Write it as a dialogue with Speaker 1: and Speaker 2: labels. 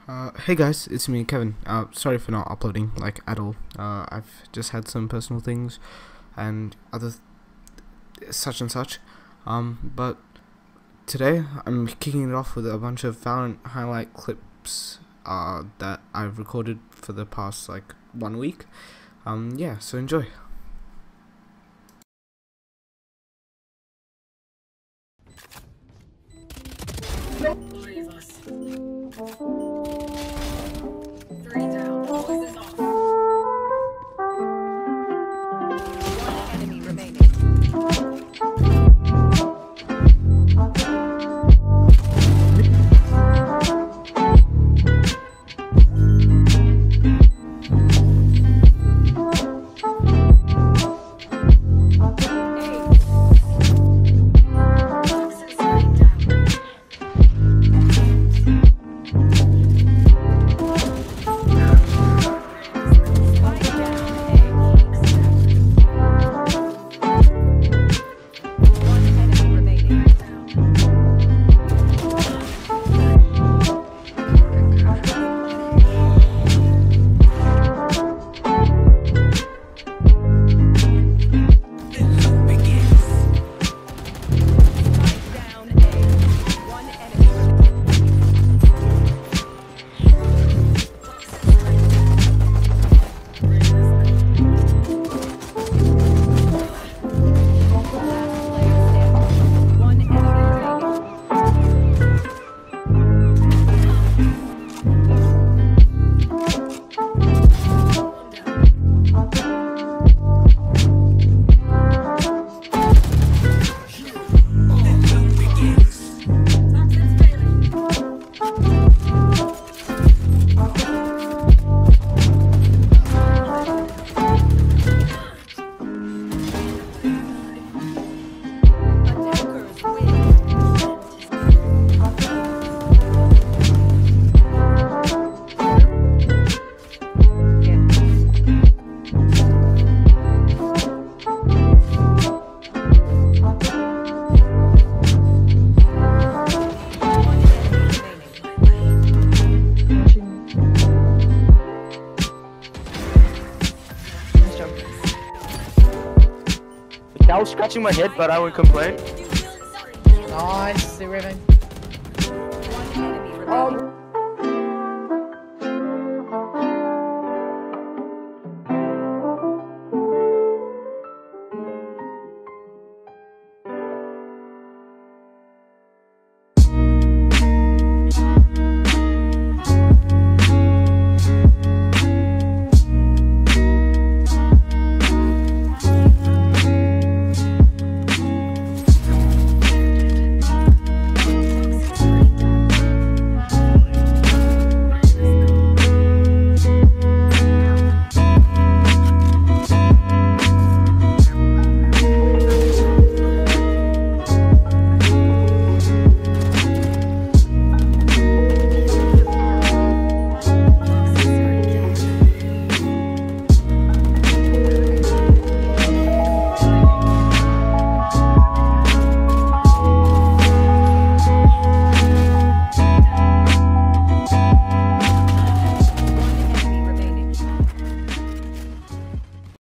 Speaker 1: Hey guys, it's me, Kevin. Sorry for not uploading, at all. I've just had some personal things and other such and such. But today I'm kicking it off with a bunch of Valorant highlight clips that I've recorded for the past 1 week. Yeah, so enjoy.
Speaker 2: Leave us. 3 down. Voices off. 1 enemy remaining.
Speaker 3: I was scratching my head, but I wouldn't complain.
Speaker 4: Nice, the ribbon.
Speaker 2: 1 enemy remaining.